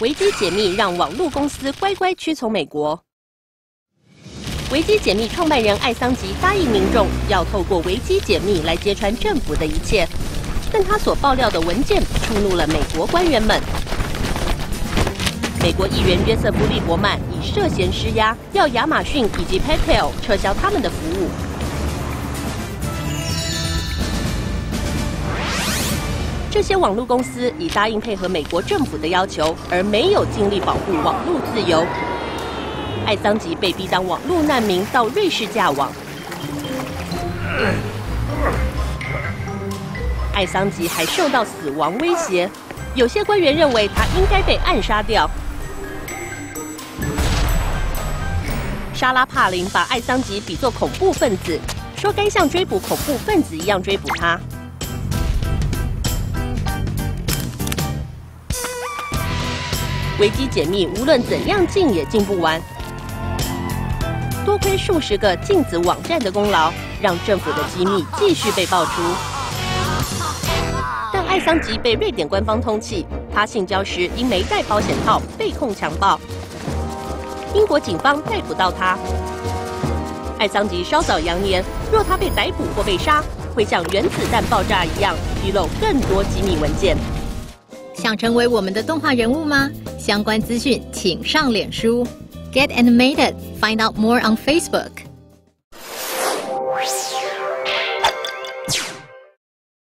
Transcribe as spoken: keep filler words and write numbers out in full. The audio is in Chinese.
维基解密让网络公司乖乖屈从美国。维基解密创办人艾桑吉答应民众要透过维基解密来揭穿政府的一切，但他所爆料的文件触怒了美国官员们。美国议员约瑟夫·利伯曼以涉嫌施压，要亚马逊以及 PayPal 撤销他们的服务。这些网络公司已答应配合美国政府的要求，而没有尽力保护网络自由。艾桑吉被逼当网络难民，到瑞士嫁网。艾桑吉还受到死亡威胁，有些官员认为他应该被暗杀掉。莎拉·帕林把艾桑吉比作恐怖分子，说该像追捕恐怖分子一样追捕他。维基解密无论怎样进也进不完，多亏数十个禁止网站的功劳，让政府的机密继续被爆出。但艾桑吉被瑞典官方通缉，他性交时因没戴保险套被控强暴。英国警方逮捕到他。艾桑吉稍早扬言，若他被逮捕或被杀，会像原子弹爆炸一样披露更多机密文件。 想成为我们的动画人物吗？相关资讯请上脸书 Get Animated， find out more on Facebook。